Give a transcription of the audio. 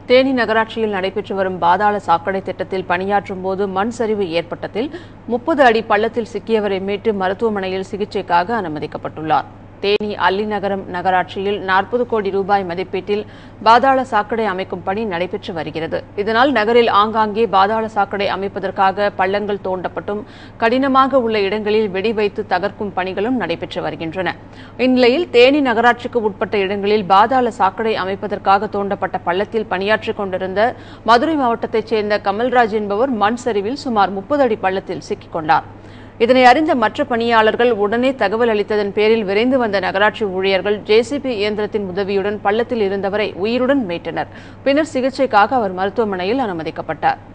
தேனி நகராட்சியில் நடைபெற்று வரும் பாதாள சாக்கடை திட்டத்தில் பணியாற்றும் போது மண் சரிவு ஏற்பட்டதில் 30 அடி பள்ளத்தில் சிக்கியவரை மீட்டு மருத்துவமனையில் சிகிச்சைக்காக அனுமதிக்கப்பட்டுள்ளார். தேனி அல்லிநகரம் நகராட்சியில் 40 கோடி ரூபாய் மதிப்பீட்டில் பாதாள சாக்கடை அமைக்கும் பணி நடைபெற்று வருகிறது. இதனால் நகரில் ஆங்காங்கே பாதாள சாக்கடை அமைப்பதற்காக பள்ளங்கள் தோண்டப்பட்டும் கடினமாக உள்ள இடங்களில் வெடி வைத்து தகர்க்கும் பணிகளும் நடைபெற்று வருகின்றன. இந்நிலையில் தேனி நகராட்சிக்கு உட்பட்ட இடங்களில் பாதாள சாக்கடை அமைப்பதற்காக தோண்டப்பட்ட பள்ளத்தில் பணியாற்றிக் கொண்டிருந்த மதுரை மாவட்டத்தைச் சேர்ந்த கமல்ராஜ் என்பவர் மண் சரிவில் சுமார் 30 அடி பள்ளத்தில் சிக்கிக் கொண்டார். இதனை அறிந்த மற்ற பணியாளர்கள் உடனே தகவல் அளித்ததன் பேரில் விரைந்து வந்த நகராட்சி ஊழியர்கள் ஜேசிபி இயந்திரத்தின் உதவியுடன் பள்ளத்தில் இருந்தவரை உயிருடன் மீட்டனர். பின்னர் சிகிச்சைக்காக அவர் மருத்துவமனையில் அனுமதிக்கப்பட்டார்.